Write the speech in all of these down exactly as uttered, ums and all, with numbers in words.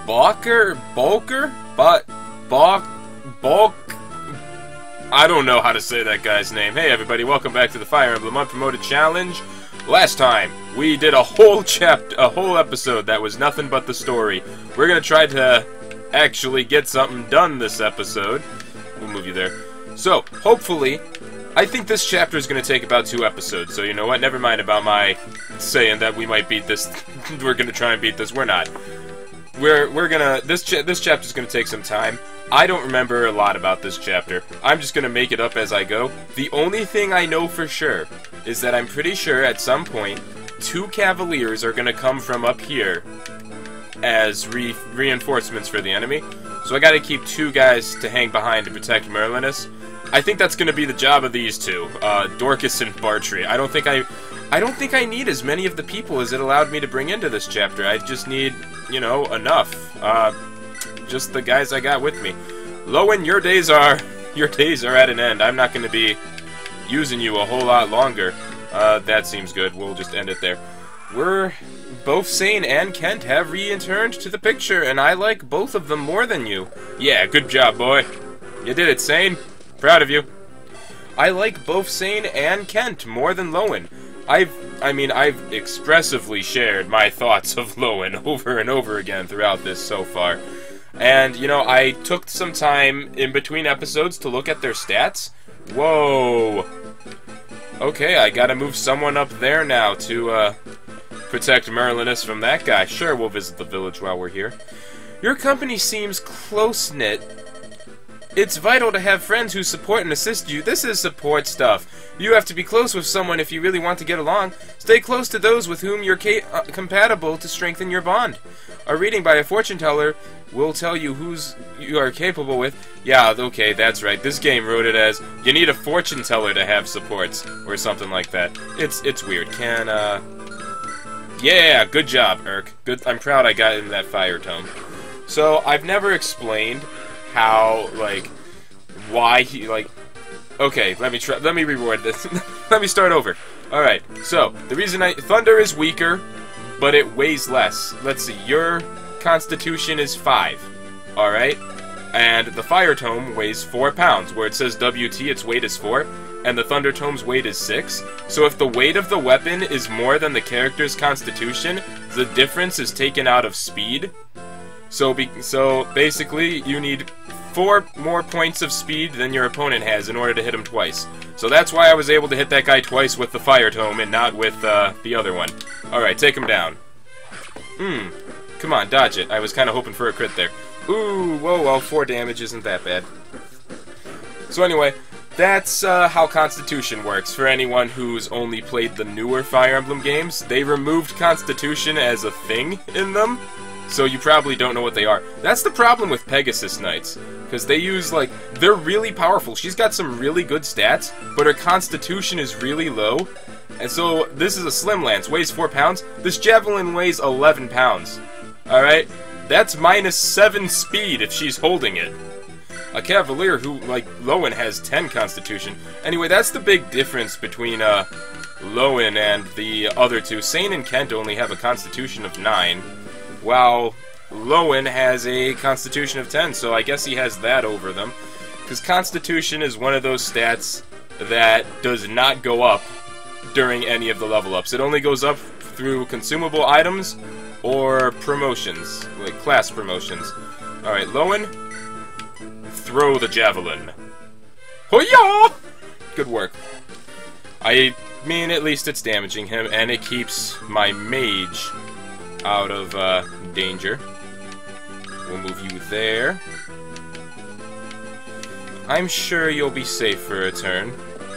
Balker? Balker? But... Balk... Balk... I don't know how to say that guy's name. Hey everybody, welcome back to the Fire Emblem Unpromoted Challenge. Last time, we did a whole chapter, a whole episode that was nothing but the story. We're gonna try to actually get something done this episode. We'll move you there. So, hopefully, I think this chapter is gonna take about two episodes, so you know what, never mind about my saying that we might beat this, we're gonna try and beat this, we're not. We're, we're gonna, this, cha this chapter's gonna take some time. I don't remember a lot about this chapter. I'm just gonna make it up as I go. The only thing I know for sure is that I'm pretty sure at some point two Cavaliers are gonna come from up here as re reinforcements for the enemy. So I gotta keep two guys to hang behind to protect Merlinus. I think that's gonna be the job of these two, uh, Dorcas and Bartrey. I don't think I, I don't think I need as many of the people as it allowed me to bring into this chapter. I just need, you know, enough. Uh, just the guys I got with me. Lowen, your days are, your days are at an end. I'm not gonna be using you a whole lot longer. Uh, that seems good. We'll just end it there. We're both Sane and Kent have returned to the picture, and I like both of them more than you. Yeah, good job, boy. You did it, Sane. Proud of you. I like both Sane and Kent more than Lowen. I've, I mean, I've expressively shared my thoughts of Lowen over and over again throughout this so far. And, you know, I took some time in between episodes to look at their stats. Whoa. Okay, I gotta move someone up there now to, uh, protect Merlinus from that guy. Sure, we'll visit the village while we're here. Your company seems close-knit. It's vital to have friends who support and assist you. This is support stuff. You have to be close with someone if you really want to get along. Stay close to those with whom you're ca uh, compatible to strengthen your bond. A reading by a fortune teller will tell you who's you are capable with. Yeah, okay, that's right. This game wrote it as you need a fortune teller to have supports or something like that. It's it's weird. Can uh yeah, good job, Urk. Good. I'm proud I got in that fire tome. So I've never explained how, like, why he, like, okay, let me try, let me reword this. Let me start over. Alright, so, the reason I, Thunder is weaker, but it weighs less. Let's see, your constitution is five, alright? And the Fire Tome weighs four pounds, where it says W T, its weight is four, and the Thunder Tome's weight is six. So if the weight of the weapon is more than the character's constitution, the difference is taken out of speed. So, be so basically, you need four more points of speed than your opponent has in order to hit him twice. So that's why I was able to hit that guy twice with the Fire Tome and not with uh, the other one. Alright, take him down. Hmm. Come on, dodge it. I was kind of hoping for a crit there. Ooh, whoa, well, four damage isn't that bad. So anyway, that's uh, how Constitution works. For anyone who's only played the newer Fire Emblem games, they removed Constitution as a thing in them. So you probably don't know what they are. That's the problem with Pegasus Knights, because they use, like, they're really powerful. She's got some really good stats, but her constitution is really low. And so this is a Slim Lance, weighs four pounds. This Javelin weighs eleven pounds. Alright? That's minus seven speed if she's holding it. A Cavalier who, like, Lowen has ten constitution. Anyway, that's the big difference between, uh, Lowen and the other two. Sane and Kent only have a constitution of nine. While Lowen has a constitution of ten, so I guess he has that over them. Because constitution is one of those stats that does not go up during any of the level ups. It only goes up through consumable items or promotions, like class promotions. Alright, Lowen, throw the javelin. Hoya! Good work. I mean, at least it's damaging him, and it keeps my mage out of uh, danger. We'll move you there. I'm sure you'll be safe for a turn.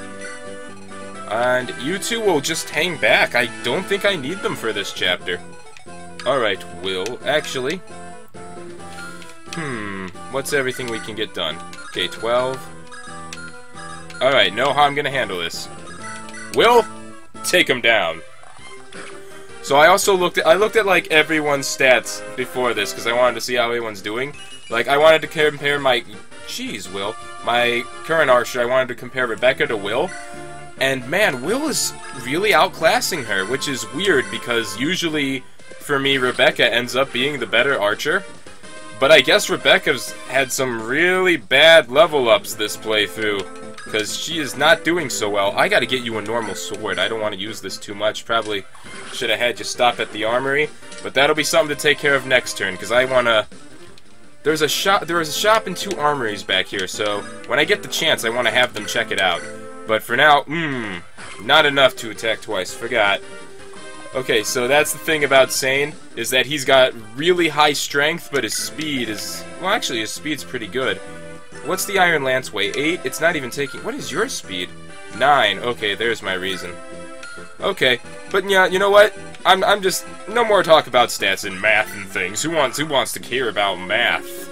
And you two will just hang back. I don't think I need them for this chapter. Alright, Will. Actually, hmm, what's everything we can get done? Okay, twelve. Alright, know how I'm gonna handle this. Will, take him down. So I also looked at, I looked at, like, everyone's stats before this, because I wanted to see how everyone's doing. Like, I wanted to compare my, jeez, Will, my current archer, I wanted to compare Rebecca to Will, and man, Will is really outclassing her, which is weird, because usually, for me, Rebecca ends up being the better archer. But I guess Rebecca's had some really bad level ups this playthrough, because she is not doing so well. I gotta get you a normal sword. I don't want to use this too much. Probably should have had you stop at the armory, but that'll be something to take care of next turn, because I want to... There's a shop, there is a shop and two armories back here, so when I get the chance, I want to have them check it out. But for now, mmm, not enough to attack twice. Forgot. Okay, so that's the thing about Sane, is that he's got really high strength, but his speed is... Well, actually, his speed's pretty good. What's the Iron Lance weigh? Eight? It's not even taking... What is your speed? Nine. Okay, there's my reason. Okay, but yeah, you know what? I'm I'm just... No more talk about stats and math and things. Who wants, who wants to care about math?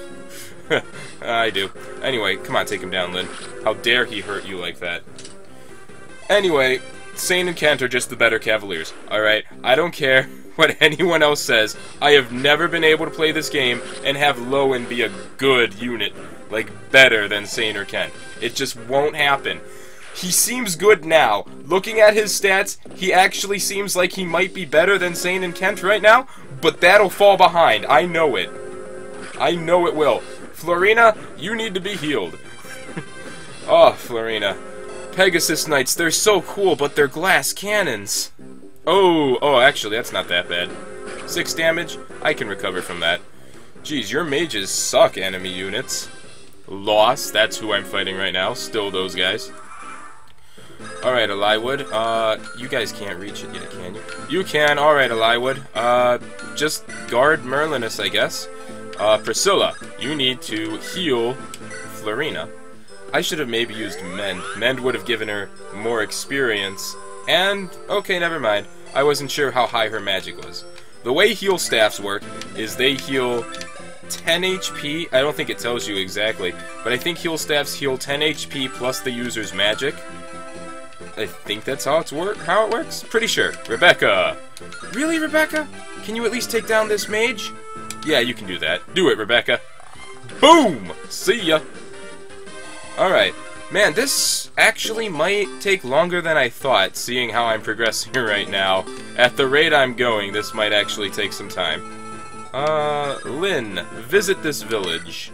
I do. Anyway, come on, take him down, Lynn. How dare he hurt you like that? Anyway... Sane and Kent are just the better Cavaliers, alright? I don't care what anyone else says. I have never been able to play this game and have Lowen be a good unit, like better than Sane or Kent. It just won't happen. He seems good now. Looking at his stats, he actually seems like he might be better than Sane and Kent right now, but that'll fall behind. I know it. I know it will. Florina, you need to be healed. Oh, Florina. Pegasus Knights, they're so cool, but they're glass cannons. Oh, oh, actually, that's not that bad. Six damage? I can recover from that. Jeez, your mages suck, enemy units. Loss, that's who I'm fighting right now. Still those guys. Alright, Eliwood. Uh, you guys can't reach it yet, can you? You can, alright, Eliwood. Uh, just guard Merlinus, I guess. Uh, Priscilla, you need to heal Florina. I should have maybe used Mend. Mend would have given her more experience. And, okay, never mind. I wasn't sure how high her magic was. The way heal staffs work is they heal ten H P. I don't think it tells you exactly, but I think heal staffs heal ten H P plus the user's magic. I think that's how it's work. How it works? Pretty sure. Rebecca! Really, Rebecca? Can you at least take down this mage? Yeah, you can do that. Do it, Rebecca. Boom! See ya! Alright. Man, this actually might take longer than I thought, seeing how I'm progressing right now. At the rate I'm going, this might actually take some time. Uh, Lynn, visit this village.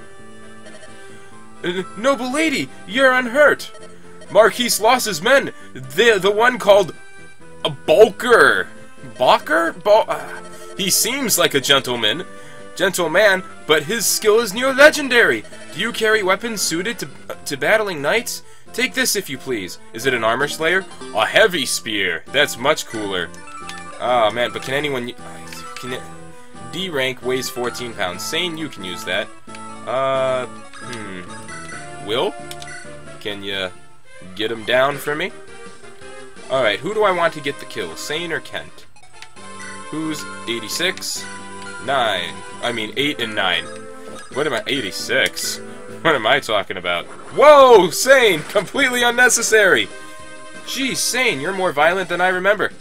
Uh, noble lady, you're unhurt! Marquis lost his men! The, the one called... a Bulker! Balker? Bal uh, he seems like a gentleman. Gentleman, but his skill is near legendary! Do you carry weapons suited to, uh, to battling knights? Take this if you please. Is it an armor slayer? A heavy spear! That's much cooler. Oh man, but can anyone... Can it, D rank weighs fourteen pounds. Sane, you can use that. Uh, hmm. Will? Can you get him down for me? Alright, who do I want to get the kill? Sane or Kent? Who's eighty-six? nine. I mean, eight and nine. What am I? eighty-six? What am I talking about? Whoa! Sane! Completely unnecessary! Geez, Sane, you're more violent than I remember.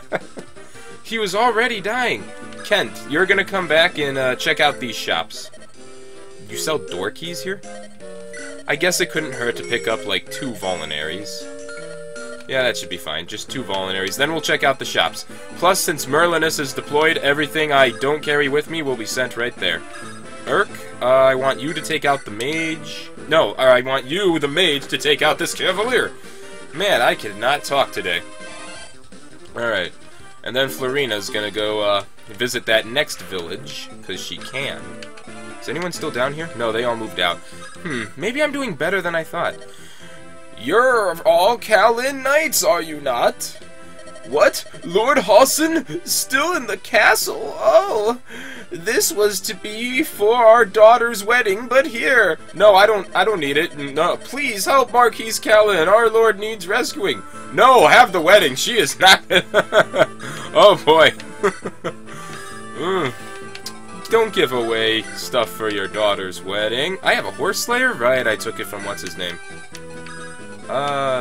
He was already dying. Kent, you're gonna come back and uh, check out these shops. You sell door keys here? I guess it couldn't hurt to pick up, like, two vulneraries. Yeah, that should be fine. Just two vulneraries. Then we'll check out the shops. Plus, since Merlinus is deployed, everything I don't carry with me will be sent right there. Urk, uh, I want you to take out the mage. No, or I want you, the mage, to take out this cavalier. Man, I cannot talk today. Alright. And then Florina's gonna go, uh, visit that next village, because she can. Is anyone still down here? No, they all moved out. Hmm, maybe I'm doing better than I thought. You're all Kalin Knights, are you not? What? Lord Halsin? Still in the castle? Oh, this was to be for our daughter's wedding, but here. No, I don't I don't need it. No, please help Marquis Kalin. Our lord needs rescuing. No, have the wedding. She is not. Oh boy. mm. Don't give away stuff for your daughter's wedding. I have a horse slayer? Right, I took it from what's his name. Uh,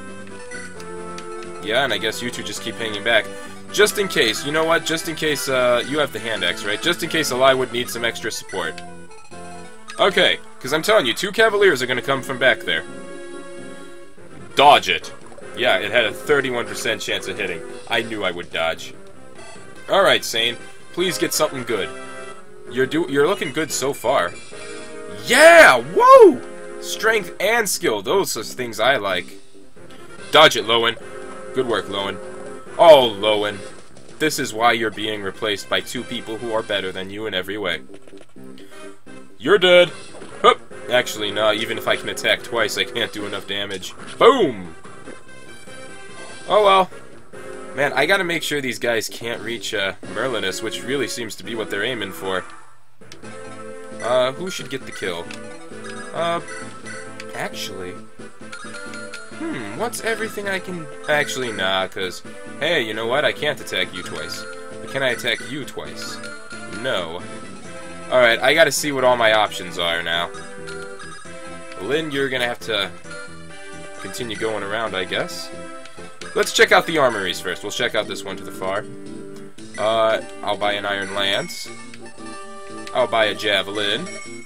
yeah, and I guess you two just keep hanging back. Just in case, you know what? Just in case, uh, you have the hand axe, right? Just in case Eliwood needs some extra support. Okay, because I'm telling you, two cavaliers are going to come from back there. Dodge it. Yeah, it had a thirty-one percent chance of hitting. I knew I would dodge. Alright, Sane. Please get something good. You're do you're looking good so far. Yeah! Whoa! Strength and skill. Those are things I like. Dodge it, Lowen. Good work, Lowen. Oh, Lowen. This is why you're being replaced by two people who are better than you in every way. You're dead. Hup. Actually, no. Even if I can attack twice, I can't do enough damage. Boom! Oh, well. Man, I gotta make sure these guys can't reach uh, Merlinus, which really seems to be what they're aiming for. Uh, who should get the kill? Uh, actually... Hmm, what's everything I can... Actually, nah, because... Hey, you know what? I can't attack you twice. But can I attack you twice? No. Alright, I gotta see what all my options are now. Lynn, you're gonna have to continue going around, I guess. Let's check out the armories first. We'll check out this one to the far. Uh, I'll buy an iron lance. I'll buy a javelin.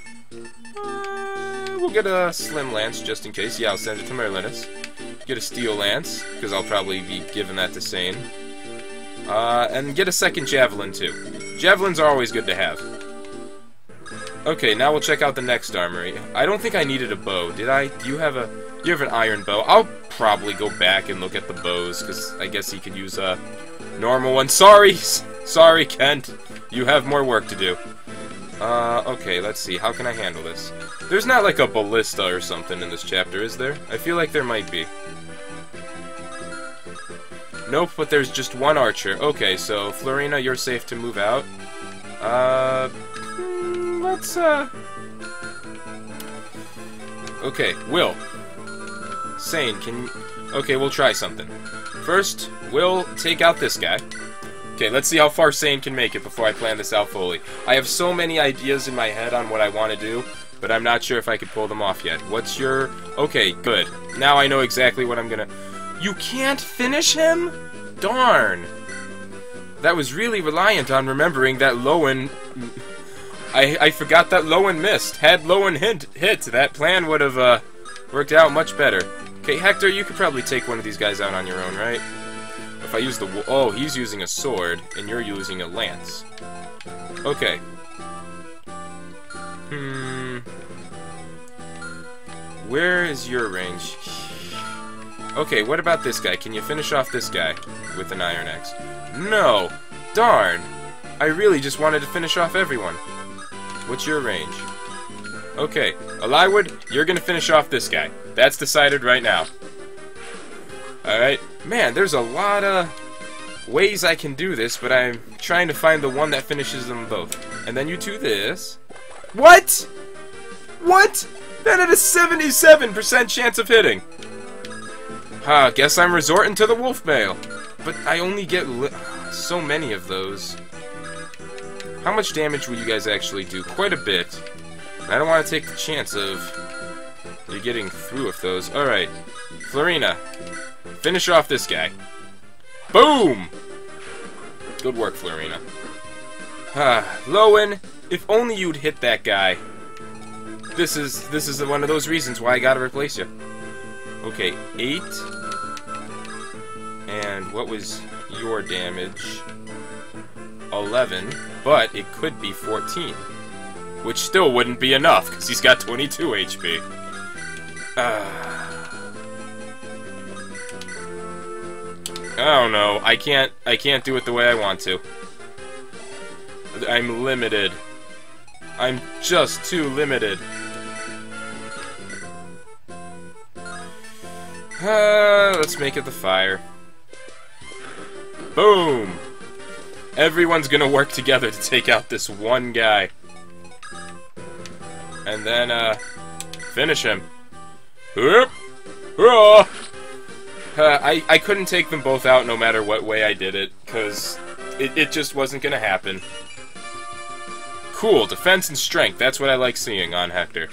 Uh, we'll get a slim lance just in case. Yeah, I'll send it to Merlinus. Get a steel lance, because I'll probably be giving that to Sane. Uh, and get a second javelin, too. Javelins are always good to have. Okay, now we'll check out the next armory. I don't think I needed a bow. Did I? Do you have a... You have an iron bow. I'll probably go back and look at the bows, because I guess he could use a normal one. Sorry! Sorry, Kent. You have more work to do. Uh, okay, let's see. How can I handle this? There's not like a ballista or something in this chapter, is there? I feel like there might be. Nope, but there's just one archer. Okay, so, Florina, you're safe to move out. Uh, let's, uh... Okay, Will. Sane, can you... Okay, we'll try something. First, we'll take out this guy. Okay, let's see how far Sane can make it before I plan this out fully. I have so many ideas in my head on what I want to do, but I'm not sure if I can pull them off yet. What's your... Okay, good. Now I know exactly what I'm gonna... You can't finish him? Darn. That was really reliant on remembering that Lowen... I, I forgot that Lowen missed. Had Lowen hit, hit, that plan would have uh, worked out much better. Okay, Hector, you could probably take one of these guys out on your own, right? If I use the... Oh, he's using a sword, and you're using a lance. Okay. Hmm... Where is your range? Okay, what about this guy? Can you finish off this guy with an iron axe? No! Darn! I really just wanted to finish off everyone. What's your range? Okay, Eliwood, you're gonna finish off this guy. That's decided right now. Alright. Man, there's a lot of ways I can do this, but I'm trying to find the one that finishes them both. And then you do this. What?! What?! That had a seventy-seven percent chance of hitting! Huh, guess I'm resorting to the wolf mail. But I only get li so many of those. How much damage will you guys actually do? Quite a bit. I don't want to take the chance of you getting through with those. Alright. Florina, finish off this guy. Boom! Good work, Florina. Ah, Lowen, if only you'd hit that guy. This is this is one of those reasons why I gotta replace you. Okay, eight. And what was your damage? eleven, but it could be fourteen. Which still wouldn't be enough, because he's got twenty-two H P. Uh, I don't know. I can't I can't do it the way I want to. I'm limited. I'm just too limited. Uh, let's make it the fire. Boom! Everyone's gonna work together to take out this one guy. And then, uh, finish him. Hup! Hurrah! Uh, I, I couldn't take them both out no matter what way I did it, because it, it just wasn't gonna happen. Cool, defense and strength, that's what I like seeing on Hector.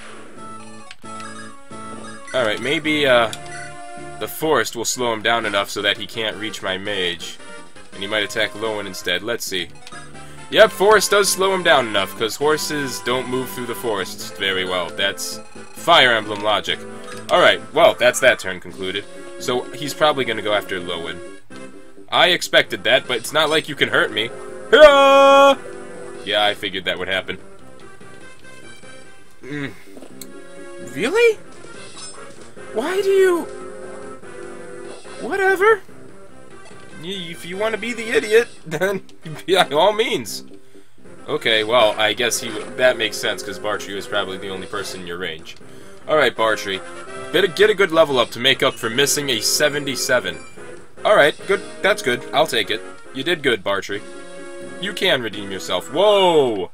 Alright, maybe, uh, the forest will slow him down enough so that he can't reach my mage. And he might attack Lowen instead. Let's see. Yep, forest does slow him down enough, because horses don't move through the forests very well. That's Fire Emblem logic. Alright, well, that's that turn concluded. So, he's probably gonna go after Lowen. I expected that, but it's not like you can hurt me. Hurrah! Yeah, I figured that would happen. Mm. Really? Why do you... Whatever. If you want to be the idiot, then by all means. Okay, well, I guess he that makes sense, because Bartrey was probably the only person in your range. Alright, Bartrey. Better get a good level up to make up for missing a seventy-seven. Alright, good. That's good. I'll take it. You did good, Bartrey. You can redeem yourself. Whoa!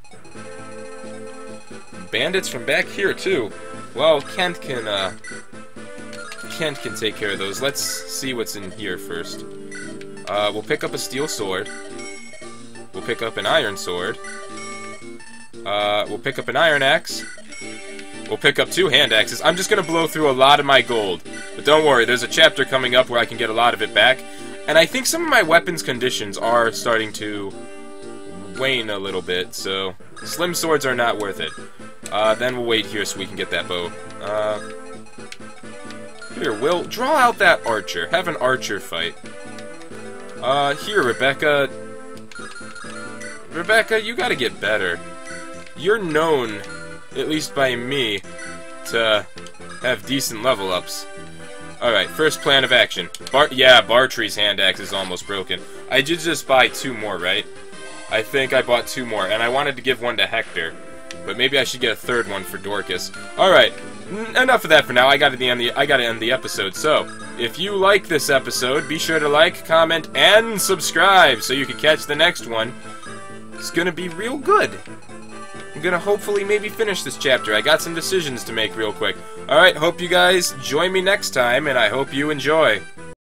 Bandits from back here, too. Well, Kent can, uh... Kent can take care of those. Let's see what's in here first. Uh, we'll pick up a steel sword. We'll pick up an iron sword. Uh, we'll pick up an iron axe. We'll pick up two hand axes. I'm just gonna blow through a lot of my gold. But don't worry, there's a chapter coming up where I can get a lot of it back. And I think some of my weapons conditions are starting to wane a little bit, so slim swords are not worth it. Uh, then we'll wait here so we can get that bow. Uh, here, Will, draw out that archer. Have an archer fight. Uh, here, Rebecca. Rebecca, you gotta get better. You're known, at least by me, to have decent level ups. Alright, first plan of action. Bar yeah, Bartrey's hand axe is almost broken. I did just buy two more, right? I think I bought two more, and I wanted to give one to Hector. But maybe I should get a third one for Dorcas. Alright, enough of that for now. I gotta end the I gotta end the episode. So, if you like this episode, be sure to like, comment, and subscribe so you can catch the next one. It's gonna be real good. I'm gonna hopefully maybe finish this chapter. I got some decisions to make real quick. Alright, hope you guys join me next time, and I hope you enjoy.